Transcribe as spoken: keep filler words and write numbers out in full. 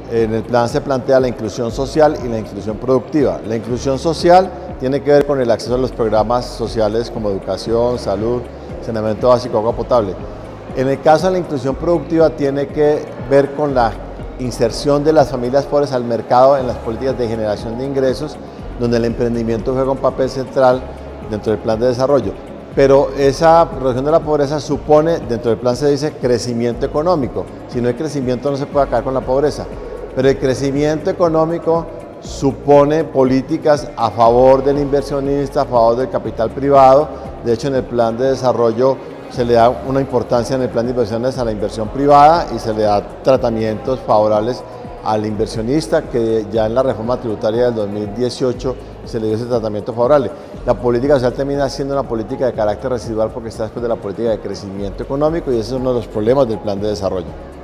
En el plan se plantea la inclusión social y la inclusión productiva. La inclusión social tiene que ver con el acceso a los programas sociales como educación, salud, saneamiento básico, agua potable. En el caso de la inclusión productiva tiene que ver con la inserción de las familias pobres al mercado en las políticas de generación de ingresos, donde el emprendimiento juega un papel central dentro del plan de desarrollo. Pero esa reducción de la pobreza supone, dentro del plan se dice, crecimiento económico. Si no hay crecimiento no se puede acabar con la pobreza. Pero el crecimiento económico supone políticas a favor del inversionista, a favor del capital privado. De hecho, en el plan de desarrollo se le da una importancia en el plan de inversiones a la inversión privada y se le da tratamientos favorables al inversionista, que ya en la reforma tributaria del dos mil dieciocho se le dio ese tratamiento favorable. La política social termina siendo una política de carácter residual porque está después de la política de crecimiento económico y ese es uno de los problemas del plan de desarrollo.